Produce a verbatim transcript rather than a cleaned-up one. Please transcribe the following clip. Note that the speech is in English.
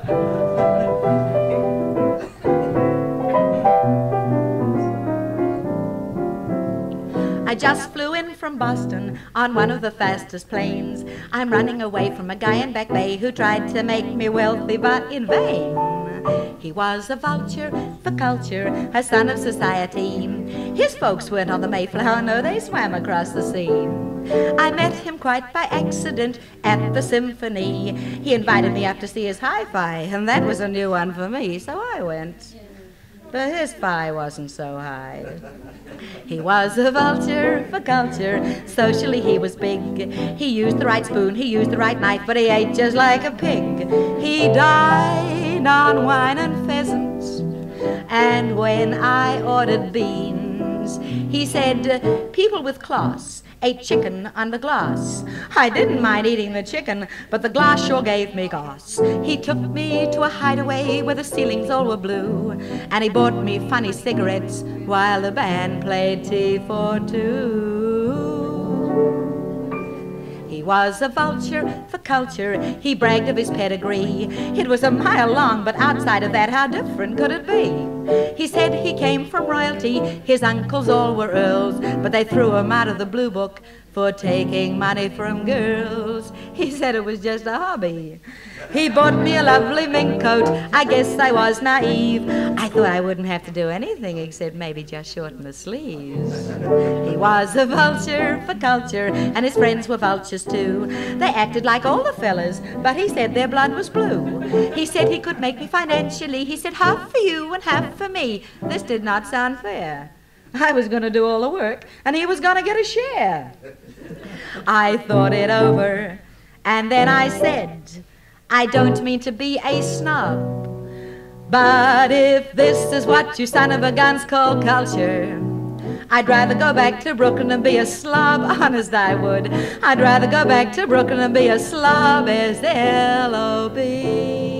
I just flew in from Boston on one of the fastest planes. I'm running away from a guy in Back Bay who tried to make me wealthy, but in vain. He was a vulture for culture, a son of society. His folks weren't on the Mayflower, no, they swam across the sea. I met him quite by accident at the symphony. He invited me up to see his hi-fi, and that was a new one for me, so I went. But his fi wasn't so high. He was a vulture for culture. Socially he was big. He used the right spoon, he used the right knife, but he ate just like a pig. He dined on wine and pheasants, and when I ordered beans, he said, people with class ate chicken under glass. I didn't mind eating the chicken, but the glass sure gave me gas. He took me to a hideaway where the ceilings all were blue, and he bought me funny cigarettes while the band played tea for two. He was a vulture for culture. He bragged of his pedigree. It was a mile long, but outside of that, how different could it be? He said he came from royalty. His uncles all were earls, but they threw him out of the blue book for taking money from girls. He said it was just a hobby. He bought me a lovely mink coat. I guess I was naive. I thought I wouldn't have to do anything except maybe just shorten the sleeves. He was a vulture for culture, and his friends were vultures too. They acted like all the fellas, but he said their blood was blue. He said he could make me financially. He said half for you and half for me. This did not sound fair. I was going to do all the work, and he was going to get a share. I thought it over, and then I said, I don't mean to be a snob, but if this is what you son of a guns call culture, I'd rather go back to Brooklyn and be a slob, honest I would. I'd rather go back to Brooklyn and be a slob, S L O B.